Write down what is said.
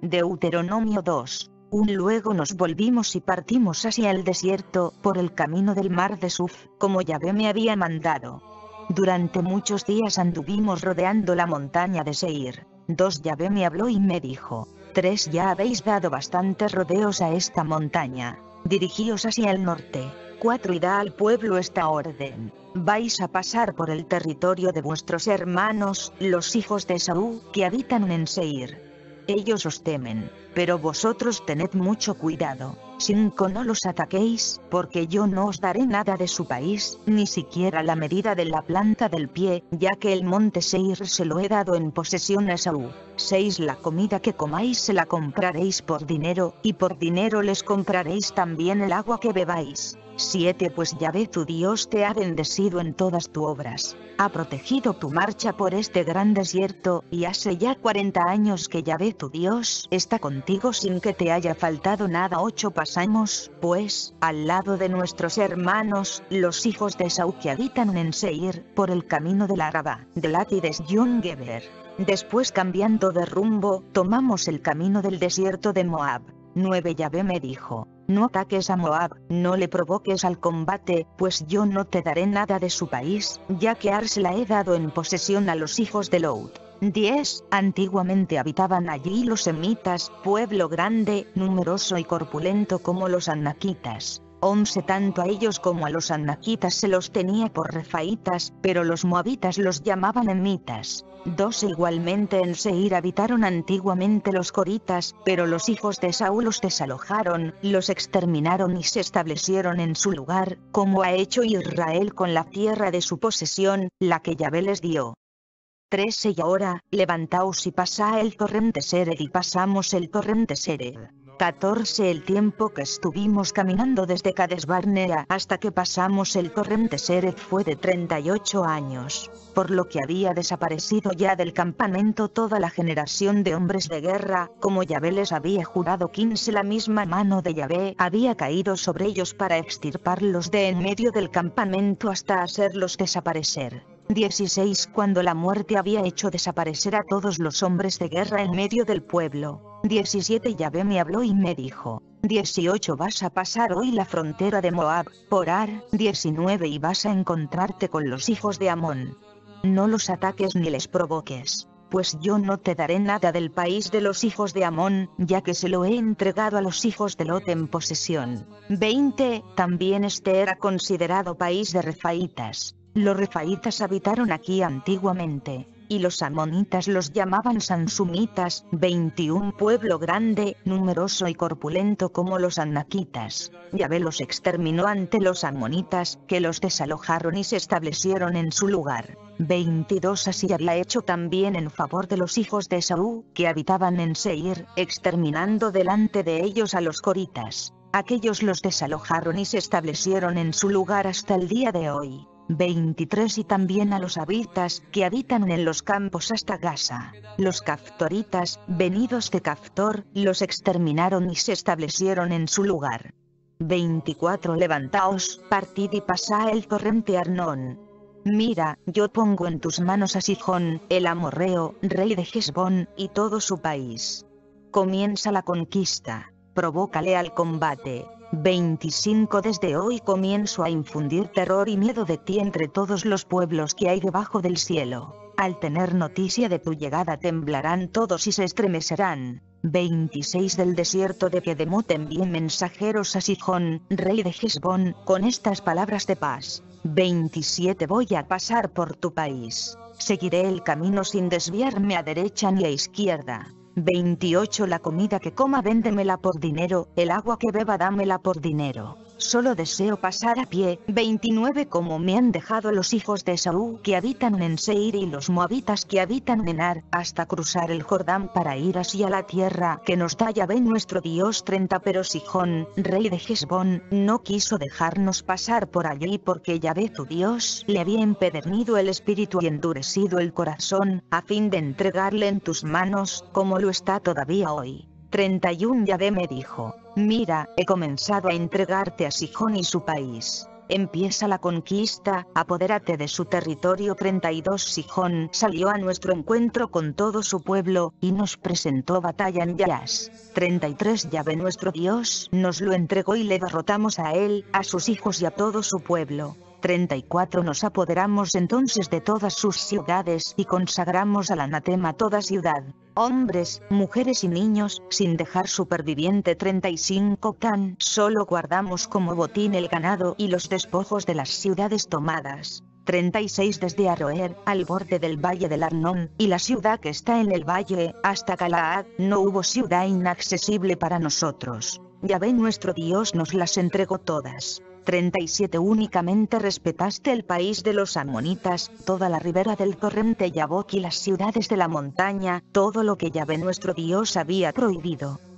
Deuteronomio 2. Luego nos volvimos y partimos hacia el desierto, por el camino del mar de Suf, como Yahvé me había mandado. Durante muchos días anduvimos rodeando la montaña de Seir. 2 Yahvé me habló y me dijo: 3 Ya habéis dado bastantes rodeos a esta montaña. Dirigíos hacia el norte. 4 Y da al pueblo esta orden: vais a pasar por el territorio de vuestros hermanos, los hijos de Esaú, que habitan en Seir. Ellos os temen, pero vosotros tened mucho cuidado. 5 No los ataquéis, porque yo no os daré nada de su país, ni siquiera la medida de la planta del pie, ya que el monte Seir se lo he dado en posesión a Esaú. 6 La comida que comáis se la compraréis por dinero, y por dinero les compraréis también el agua que bebáis. 7 Pues Yahvé tu Dios te ha bendecido en todas tus obras. Ha protegido tu marcha por este gran desierto, y hace ya 40 años que Yahvé tu Dios está contigo sin que te haya faltado nada. 8 Pasamos, pues, al lado de nuestros hermanos, los hijos de Esaú que habitan en Seir, por el camino del Arabá, de Látides Geber. Después, cambiando de rumbo, tomamos el camino del desierto de Moab. 9 Yahvé me dijo: no ataques a Moab, no le provoques al combate, pues yo no te daré nada de su país, ya que Ar se la he dado en posesión a los hijos de Lot. 10 Antiguamente habitaban allí los semitas, pueblo grande, numeroso y corpulento como los anaquitas. 11 Tanto a ellos como a los anaquitas se los tenía por refaitas, pero los moabitas los llamaban emitas. 12 Igualmente en Seir habitaron antiguamente los coritas, pero los hijos de Esaú los desalojaron, los exterminaron y se establecieron en su lugar, como ha hecho Israel con la tierra de su posesión, la que Yahvé les dio. 13 Y ahora, levantaos y pasad el torrente Sered, y pasamos el torrente Sered. 14 El tiempo que estuvimos caminando desde Cades Barnea hasta que pasamos el torrente Sered fue de 38 años, por lo que había desaparecido ya del campamento toda la generación de hombres de guerra, como Yahvé les había jurado. 15 La misma mano de Yahvé había caído sobre ellos para extirparlos de en medio del campamento hasta hacerlos desaparecer. 16 Cuando la muerte había hecho desaparecer a todos los hombres de guerra en medio del pueblo. 17 Yahvé me habló y me dijo: 18 Vas a pasar hoy la frontera de Moab, por Ar. 19 Y vas a encontrarte con los hijos de Amón. No los ataques ni les provoques, pues yo no te daré nada del país de los hijos de Amón, ya que se lo he entregado a los hijos de Lot en posesión. 20 También este era considerado país de refaitas. Los refaitas habitaron aquí antiguamente, y los amonitas los llamaban sansumitas. 21 Pueblo grande, numeroso y corpulento como los anaquitas. Yahvé los exterminó ante los amonitas, que los desalojaron y se establecieron en su lugar. 22 Así había hecho también en favor de los hijos de Esaú, que habitaban en Seir, exterminando delante de ellos a los coritas. Aquellos los desalojaron y se establecieron en su lugar hasta el día de hoy. 23 Y también a los habitas, que habitan en los campos hasta Gaza. Los caftoritas, venidos de Caftor, los exterminaron y se establecieron en su lugar. 24 Levantaos, partid y pasad el torrente Arnón. Mira, yo pongo en tus manos a Sihón, el amorreo, rey de Hesbón, y todo su país. Comienza la conquista, provócale al combate. 25 Desde hoy comienzo a infundir terror y miedo de ti entre todos los pueblos que hay debajo del cielo. Al tener noticia de tu llegada temblarán todos y se estremecerán. 26 Del desierto de Kedemot envié mensajeros a Sihón, rey de Hesbón, con estas palabras de paz. 27 Voy a pasar por tu país. Seguiré el camino sin desviarme a derecha ni a izquierda. 28 La comida que coma véndemela por dinero, el agua que beba dámela por dinero. Solo deseo pasar a pie. 29 Como me han dejado los hijos de Esaú que habitan en Seir y los moabitas que habitan en Ar, hasta cruzar el Jordán para ir hacia la tierra que nos da Yahvé nuestro Dios. 30 Pero Sihón, rey de Hesbón, no quiso dejarnos pasar por allí porque Yahvé tu Dios le había empedernido el espíritu y endurecido el corazón, a fin de entregarle en tus manos, como lo está todavía hoy. 31 Yahvé me dijo: mira, he comenzado a entregarte a Sihón y su país. Empieza la conquista, apodérate de su territorio. 32 Sihón salió a nuestro encuentro con todo su pueblo, y nos presentó batalla en Yaas. 33 Yahvé nuestro Dios nos lo entregó y le derrotamos a él, a sus hijos y a todo su pueblo. 34 Nos apoderamos entonces de todas sus ciudades y consagramos al anatema toda ciudad, hombres, mujeres y niños, sin dejar superviviente. 35 Tan solo guardamos como botín el ganado y los despojos de las ciudades tomadas. 36 Desde Aroer, al borde del valle del Arnón, y la ciudad que está en el valle, hasta Galaad, no hubo ciudad inaccesible para nosotros. Yahvé nuestro Dios nos las entregó todas. 37 Únicamente respetaste el país de los amonitas, toda la ribera del torrente Yabok y las ciudades de la montaña, todo lo que Yahvé nuestro Dios había prohibido.